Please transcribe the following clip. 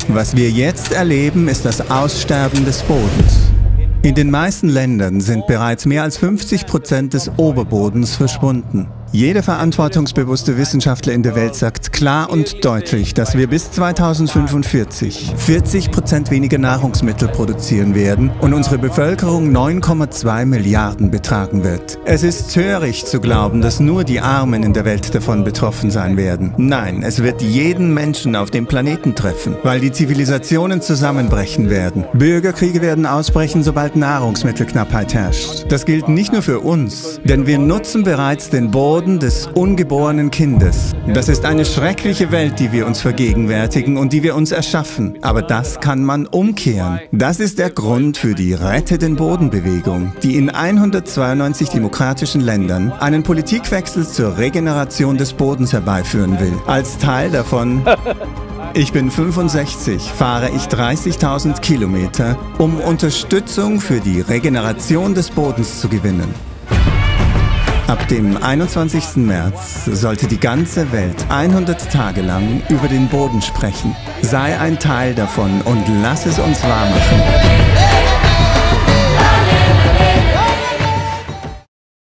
Was wir jetzt erleben, ist das Aussterben des Bodens. In den meisten Ländern sind bereits mehr als 50% des Oberbodens verschwunden. Jeder verantwortungsbewusste Wissenschaftler in der Welt sagt klar und deutlich, dass wir bis 2045 40% weniger Nahrungsmittel produzieren werden und unsere Bevölkerung 9,2 Milliarden betragen wird. Es ist töricht zu glauben, dass nur die Armen in der Welt davon betroffen sein werden. Nein, es wird jeden Menschen auf dem Planeten treffen, weil die Zivilisationen zusammenbrechen werden. Bürgerkriege werden ausbrechen, sobald Nahrungsmittelknappheit herrscht. Das gilt nicht nur für uns, denn wir nutzen bereits den Boden des ungeborenen Kindes. Das ist eine schreckliche Welt, die wir uns vergegenwärtigen und die wir uns erschaffen. Aber das kann man umkehren. Das ist der Grund für die Rette den Boden-Bewegung, die in 192 demokratischen Ländern einen Politikwechsel zur Regeneration des Bodens herbeiführen will. Als Teil davon... Ich bin 65, fahre ich 30.000 Kilometer, um Unterstützung für die Regeneration des Bodens zu gewinnen. Ab dem 21. März sollte die ganze Welt 100 Tage lang über den Boden sprechen. Sei ein Teil davon und lass es uns wahrmachen.